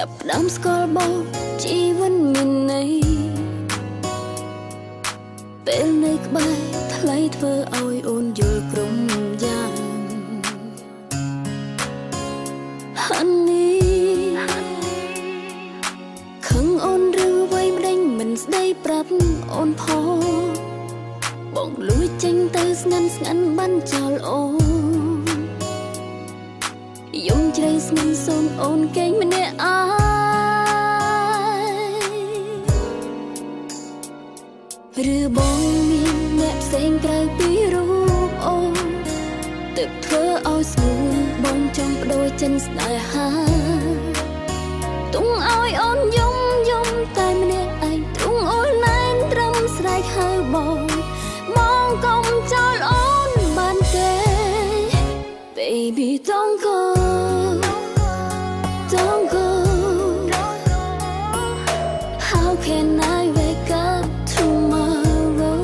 ចាប់ដើមស្គាល់បងជីវិតមានន័យពេលនៅក្បែរថ្លៃធ្វើឲ្យអូនយល់ក្រុមយ៉ាងHoney ខឹងអូនឬវ័យម្ដេញមិនស្ដីប្រាប់អូនផងបងលួចចេញទៅស្ងាត់ស្ងាត់បានចោលអូនយំជ្រៅស្ងិនសូនអូនកេងម្នាក់អើយឬបងមានអ្នកផ្សេងក្រៅពីរូបអូនទើបធ្វើឲ្យស្ងួនបងចង់បដូរចិនស្នេហាទុំឲ្យអូនយំតែម្នាក់ឯងទ្រង់អូនណែនត្រឹមស្រែកហៅបងមកកុំចោលអូនបានទេ Baby don't go Don't go How can I wake up tomorrow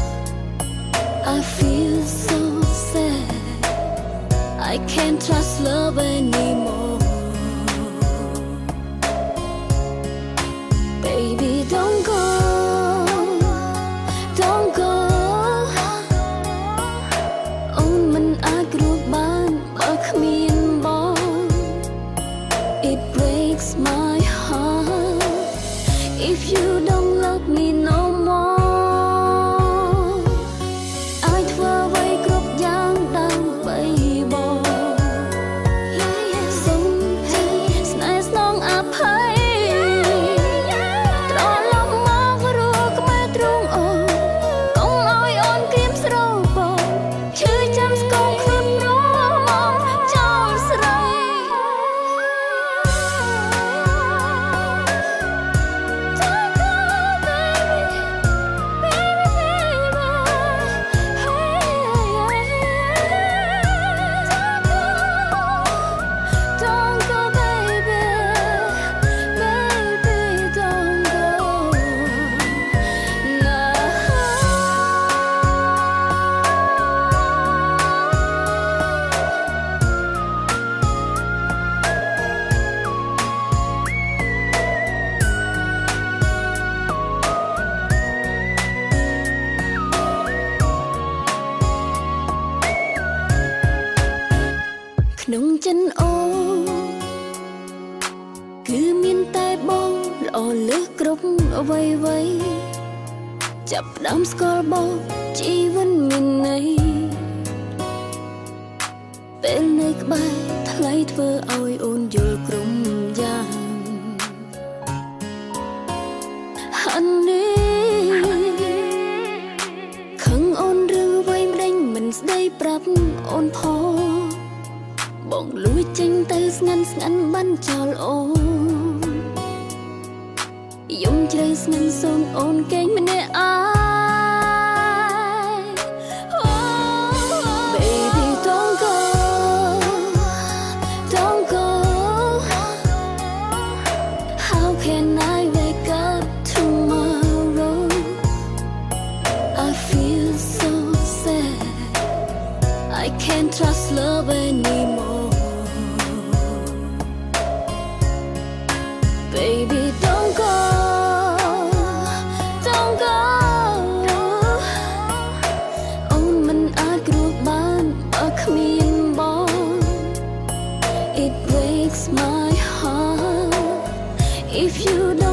I feel so sad I can't trust love anymore Baby don't go Don't go អូនមិនអាចគ្រួបានបើគ្មានបង It breaks my heart If you don't love me no more អាចធ្វើអ្វីគ្រប់យ៉ាងដើម្បីបងសូមស្នេហ៍ស្នងអភ័យត្រឡប់មករកក្បែរទ្រង់អូនកុំឲ្យអូនក្រៀមស្រោបងឈឺចាំស្គមខ្លួនរងមកចោលស្រី Don't go baby baby don't go no ក្នុងចិនអូគឺមានតែបងល្អលើសគ្រប់អ្វីចាប់ផ្ដើមស្គាល់បងជីវិតមានន័យពេលនៅក្បែរថ្លៃធ្វើឲ្យអូនយល់ក្រុមយ៉ាង Honey ខឹងអូនឬវ័យម្ដេញមិនស្ដីប្រាប់អូនផងបងលួចចេញទៅស្ងាត់បានចោលអូនយំជ្រៅស្ងិនសូនអូនកេងម្នាក់អើយ Baby don't go Don't go How can I wake up tomorrow I feel so sad I can't trust love anymore Baby don't go Don't go អូនមិនអាចគ្រួបានបើគ្មានបង It breaks my heart If you don't